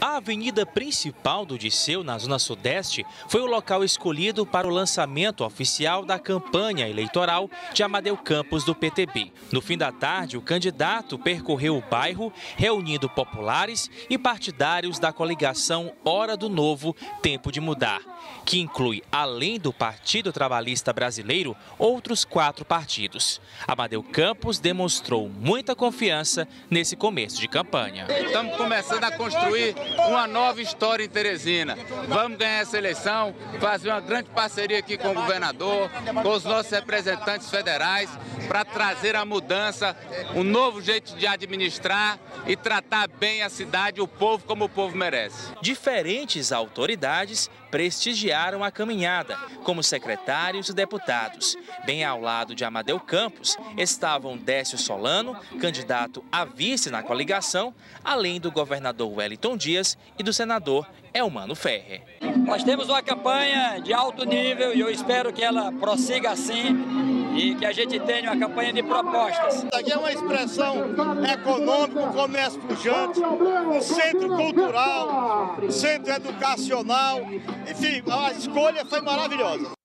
A avenida principal do Disseu, na zona sudeste, foi o local escolhido para o lançamento oficial da campanha eleitoral de Amadeu Campos do PTB. No fim da tarde, o candidato percorreu o bairro, reunindo populares e partidários da coligação Hora do Novo, Tempo de Mudar, que inclui, além do Partido Trabalhista Brasileiro, outros 4 partidos. Amadeu Campos demonstrou muita confiança nesse começo de campanha. Estamos começando a construir uma nova história em Teresina. Vamos ganhar essa eleição, fazer uma grande parceria aqui com o governador, com os nossos representantes federais, para trazer a mudança, um novo jeito de administrar e tratar bem a cidade e o povo como o povo merece. Diferentes autoridades prestigiaram a caminhada, como secretários e deputados. Bem ao lado de Amadeu Campos estavam Décio Solano, candidato a vice na coligação, além do governador Wellington Dias e do senador Elmano Ferrer. Nós temos uma campanha de alto nível e eu espero que ela prossiga assim e que a gente tenha uma campanha de propostas. Isso aqui é uma expressão econômica, um comércio pujante, um centro cultural, um centro educacional, enfim, a escolha foi maravilhosa.